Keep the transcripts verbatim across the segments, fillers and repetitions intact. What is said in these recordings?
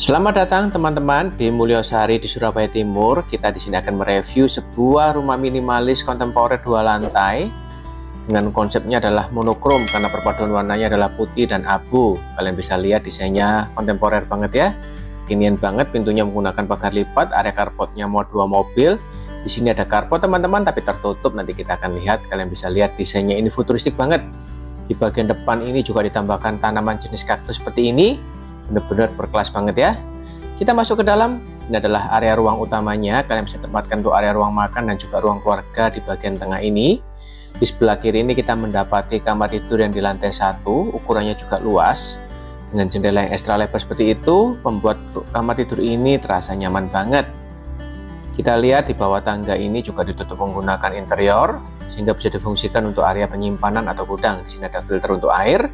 Selamat datang teman-teman di Mulyosari di Surabaya Timur. Kita di sini akan mereview sebuah rumah minimalis kontemporer dua lantai dengan konsepnya adalah monokrom karena perpaduan warnanya adalah putih dan abu. Kalian bisa lihat desainnya kontemporer banget ya. Kekinian banget, pintunya menggunakan pagar lipat, area carportnya muat dua mobil. Di sini ada carport teman-teman tapi tertutup, nanti kita akan lihat. Kalian bisa lihat desainnya ini futuristik banget. Di bagian depan ini juga ditambahkan tanaman jenis kaktus seperti ini. Benar-benar berkelas banget ya. Kita masuk ke dalam. Ini adalah area ruang utamanya. Kalian bisa tempatkan untuk area ruang makan dan juga ruang keluarga di bagian tengah ini. Di sebelah kiri ini kita mendapati kamar tidur yang di lantai satu. Ukurannya juga luas dengan jendela yang ekstra lebar seperti itu, membuat kamar tidur ini terasa nyaman banget. Kita lihat di bawah tangga ini juga ditutup menggunakan interior sehingga bisa difungsikan untuk area penyimpanan atau gudang. Di sini ada filter untuk air.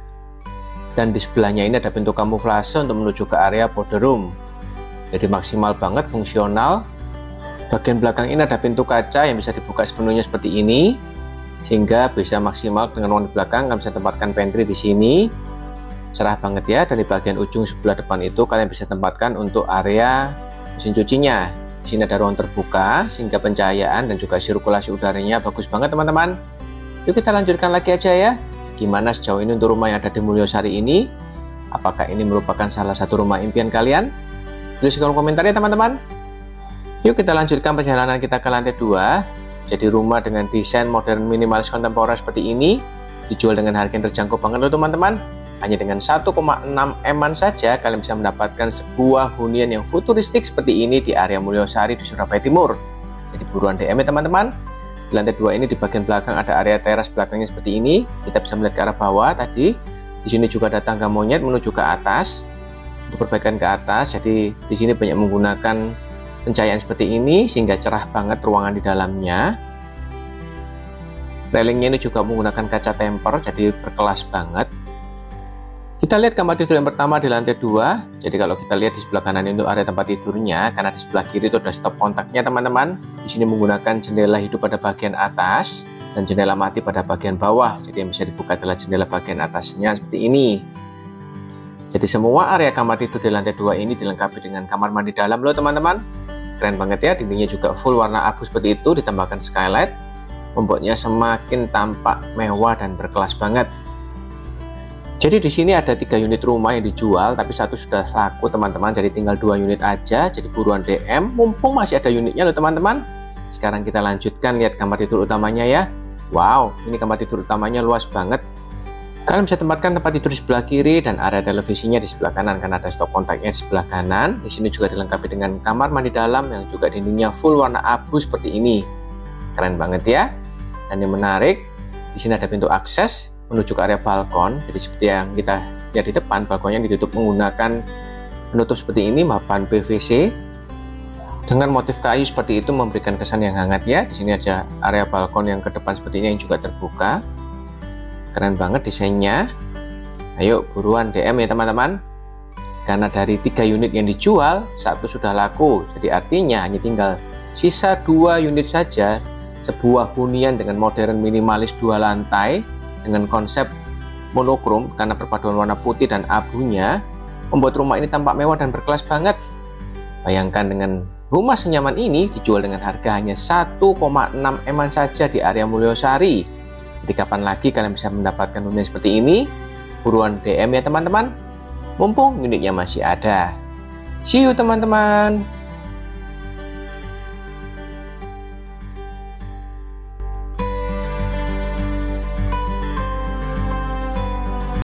Dan di sebelahnya ini ada pintu kamuflase untuk menuju ke area powder room. Jadi maksimal banget, fungsional. Bagian belakang ini ada pintu kaca yang bisa dibuka sepenuhnya seperti ini, sehingga bisa maksimal dengan ruang di belakang. Kalian bisa tempatkan pantry di sini. Cerah banget ya. Dari bagian ujung sebelah depan itu kalian bisa tempatkan untuk area mesin cucinya. Di sini ada ruang terbuka sehingga pencahayaan dan juga sirkulasi udaranya bagus banget teman-teman. Yuk kita lanjutkan lagi aja ya. Gimana sejauh ini untuk rumah yang ada di Mulyosari ini? Apakah ini merupakan salah satu rumah impian kalian? Tulis di kolom komentar ya teman-teman. Yuk kita lanjutkan perjalanan kita ke lantai dua. Jadi rumah dengan desain modern minimalis kontemporer seperti ini dijual dengan harga yang terjangkau banget loh teman-teman. Hanya dengan satu koma enam M-an saja kalian bisa mendapatkan sebuah hunian yang futuristik seperti ini di area Mulyosari di Surabaya Timur. Jadi buruan D M ya teman-teman. Di lantai dua ini di bagian belakang ada area teras belakangnya seperti ini. Kita bisa melihat ke arah bawah tadi. Di sini juga ada tangga monyet menuju ke atas untuk perbaikan ke atas. Jadi di sini banyak menggunakan pencahayaan seperti ini sehingga cerah banget ruangan di dalamnya. Railingnya ini juga menggunakan kaca temper, jadi berkelas banget. Kita lihat kamar tidur yang pertama di lantai dua. Jadi kalau kita lihat di sebelah kanan itu area tempat tidurnya, karena di sebelah kiri itu ada stop kontaknya teman-teman. Di sini menggunakan jendela hidup pada bagian atas dan jendela mati pada bagian bawah. Jadi yang bisa dibuka adalah jendela bagian atasnya seperti ini. Jadi semua area kamar tidur di lantai dua ini dilengkapi dengan kamar mandi dalam loh teman-teman. Keren banget ya, dindingnya juga full warna abu seperti itu, ditambahkan skylight, membuatnya semakin tampak mewah dan berkelas banget. Jadi di sini ada tiga unit rumah yang dijual, tapi satu sudah laku teman-teman. Jadi tinggal dua unit aja. Jadi buruan D M, mumpung masih ada unitnya loh teman-teman. Sekarang kita lanjutkan lihat kamar tidur utamanya ya. Wow, ini kamar tidur utamanya luas banget. Kalian bisa tempatkan tempat tidur di sebelah kiri dan area televisinya di sebelah kanan karena ada stop kontaknya di sebelah kanan. Di sini juga dilengkapi dengan kamar mandi dalam yang juga dindingnya full warna abu seperti ini. Keren banget ya. Dan yang menarik, di sini ada pintu akses menuju ke area balkon. Jadi seperti yang kita lihat di depan, balkonnya ditutup menggunakan penutup seperti ini, papan P V C dengan motif kayu seperti itu, memberikan kesan yang hangat ya. Di sini ada area balkon yang ke depan seperti ini yang juga terbuka. Keren banget desainnya. Ayo buruan D M ya teman-teman. Karena dari tiga unit yang dijual, satu sudah laku. Jadi artinya hanya tinggal sisa dua unit saja. Sebuah hunian dengan modern minimalis dua lantai dengan konsep monokrom karena perpaduan warna putih dan abunya membuat rumah ini tampak mewah dan berkelas banget. Bayangkan dengan rumah senyaman ini dijual dengan harga hanya satu koma enam M-an saja di area Mulyosari. Jadi kapan lagi kalian bisa mendapatkan hunian seperti ini? Buruan D M ya teman-teman. Mumpung unitnya masih ada. See you teman-teman.